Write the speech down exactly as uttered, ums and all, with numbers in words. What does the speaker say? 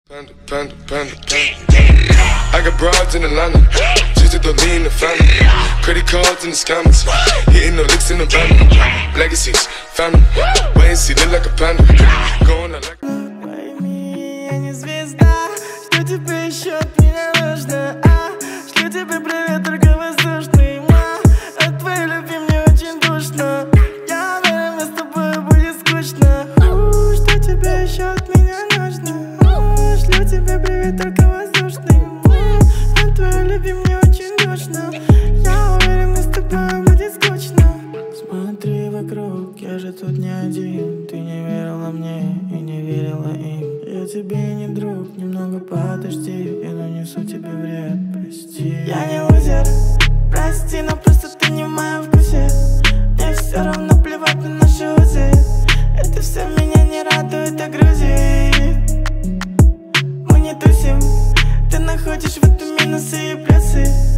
Panda, panda, panda, panda. I got broads in Atlanta, just to throw me in the family. Credit cards in the scammers, hitting the licks in the van. Legacies, family, wait and see, look like a panda. Going out like. Пойми, я не звезда, что тебе еще от меня нужно? А, шлю тебе привет, только воздушный, ма. От твоей любви мне очень душно. Я уверен, мне с тобой будет скучно. У, что тебе еще от меня нужно? Шлю тебе привет, только воздушный, ма. От твоей любви мне очень душно. Я уверен, мне с тобой будет скучно. Смотри вокруг, я же тут не один. Ты не верила мне и не верила им. Я тебе не друг, немного подожди. Я нанесу тебе вред, прости. Я не лузер, прости, но просто ты не в моем вкусе. Мне все равно плевать на наши узы. Это все меня не радует, а грузит. Мы не тусим, ты находишь в этом минусы и плюсы.